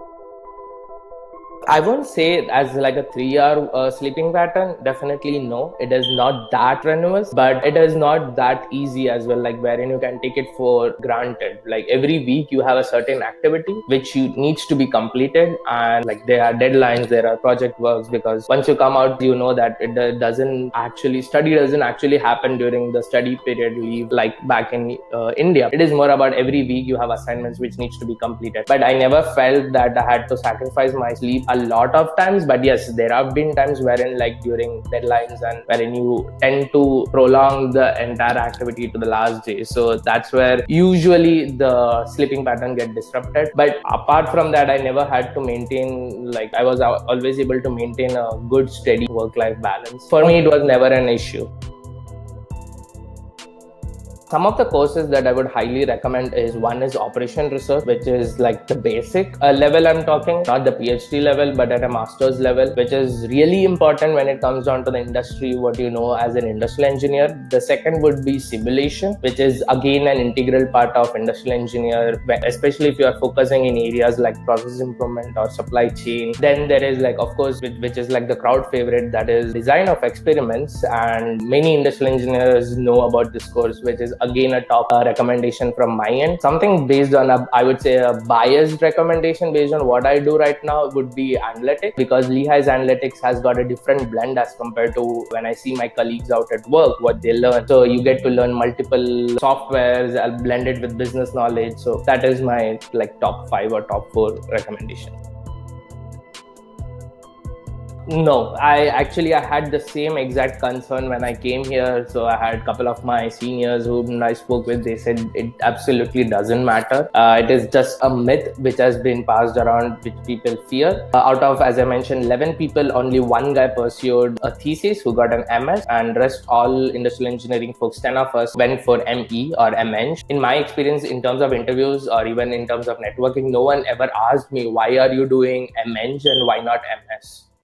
I won't say it as like a 3 hour sleeping pattern. Definitely no. It is not that strenuous, but it is not that easy as well. Like wherein you can take it for granted. Like every week you have a certain activity which you needs to be completed, and like there are deadlines, there are project works. Because once you come out, you know that study doesn't actually happen during the study period leave like back in India. It is more about every week you have assignments which needs to be completed. But I never felt that I had to sacrifice my sleep a lot of times. But yes, there have been times wherein like during deadlines and wherein you tend to prolong the entire activity to the last day. So that's where usually the sleeping pattern get disrupted. But apart from that, I never had to maintain, like I was always able to maintain a good steady work-life balance. For me, it was never an issue. Some of the courses that I would highly recommend is one is operation research, which is like the basic level I'm talking, not the PhD level, but at a master's level, which is really important when it comes down to the industry, what you know as an industrial engineer. The second would be simulation, which is again an integral part of industrial engineer, especially if you are focusing in areas like process improvement or supply chain. Then there is like, of course, which is like the crowd favorite, that is design of experiments. And many industrial engineers know about this course, which is again a top recommendation from my end. Something based on I would say a biased recommendation based on what I do right now would be analytics, because Lehigh's analytics has got a different blend as compared to when I see my colleagues out at work, what they learn. So you get to learn multiple softwares blended with business knowledge. So that is my like top 5 or top 4 recommendations. No, I had the same exact concern when I came here. So I had a couple of my seniors whom I spoke with. They said it absolutely doesn't matter. It is just a myth which has been passed around, which people fear. Out of, as I mentioned, 11 people, only one guy pursued a thesis who got an MS, and rest all industrial engineering folks, 10 of us went for ME or MEng. In my experience, in terms of interviews or even in terms of networking, no one ever asked me, why are you doing MEng and why not MS?